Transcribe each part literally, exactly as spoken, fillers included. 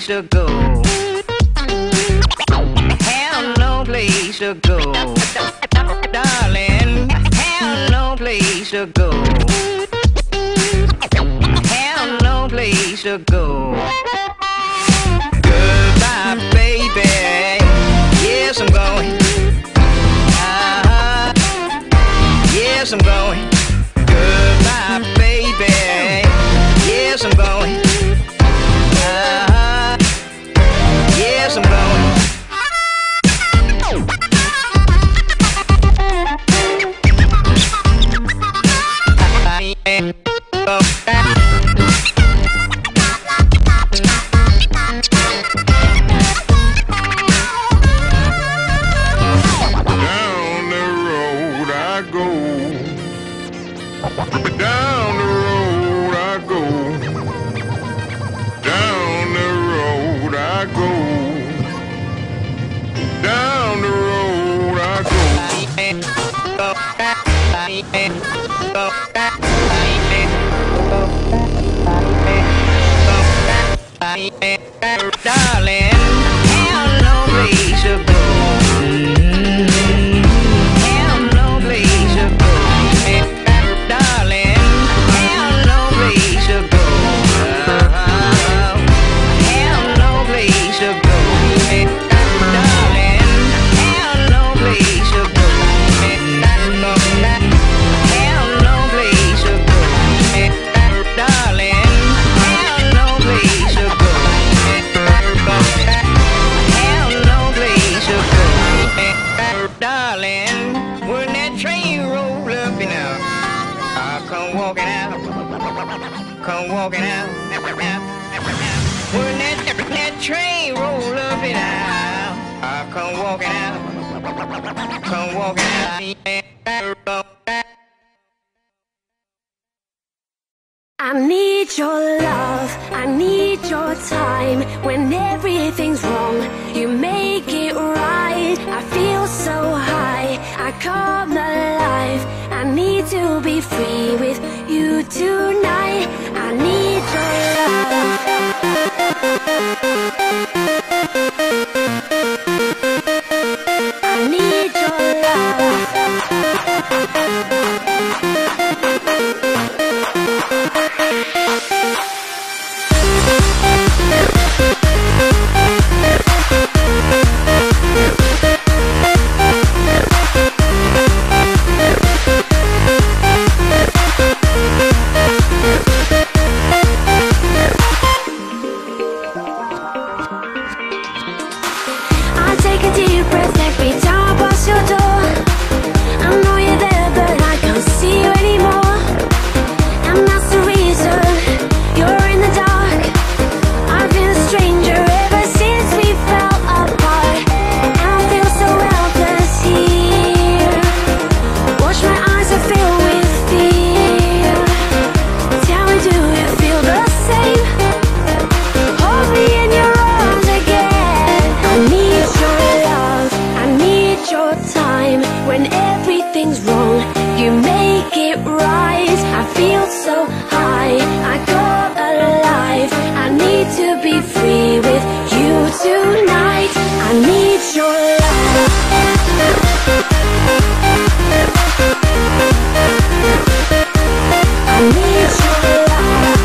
to go. Have no place to go. Darling, have no place to go. Have no place to go. Goodbye, baby. Yes, I'm going. Uh-huh. Yes, I'm going. Goodbye, baby. Yes, I'm going. Uh-huh. Yes, I'm going. Down the road I go. Down the road I go. Down the road I go. Darling, have no place to go. Have no place to go. Darling, have no place to go. Have no place to go. Darling, have no place to go. Have no place to go. Darling, have no place to go. Have no place to go. Darling, when that train roll up and out, I come walking out, come walking out. When that, that train roll up and out, I come walking out, come walking out. I need your love, I need your time. When everything's wrong, you make it right. I feel so high, I come alive. I need to be free with you tonight. I need your love. I need your love. I'll take a deep breath, take me down past your door. I know you're there, but I can't see you anymore. And that's the reason you're in the dark. I've been a stranger ever since we fell apart. And I feel so helpless here. Watch my eyes are filled with fear. Tell me, do you feel the same? Hold me in your arms again. I need your love, I need your time. When everything's wrong, you make it right. I feel so high, I come alive. I need to be free with you tonight. I need your love. I need your love.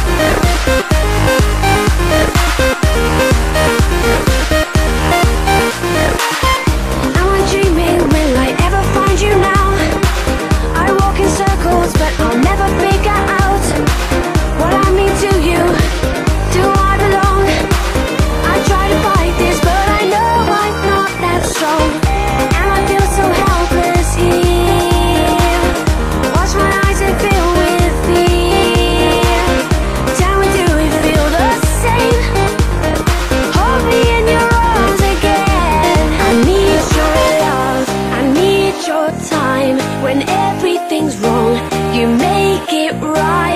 Am I dreaming? Will I ever find you now? I walk in circles, but I'll never figure out what I mean to you. Do I belong? I try to fight this, but I know I'm not that strong. And I feel so helpless here. Watch my eyes and fill with fear. Tell me, do you feel the same? Hold me in your arms again. I need your love, I need your time. When everything's wrong, you make it right.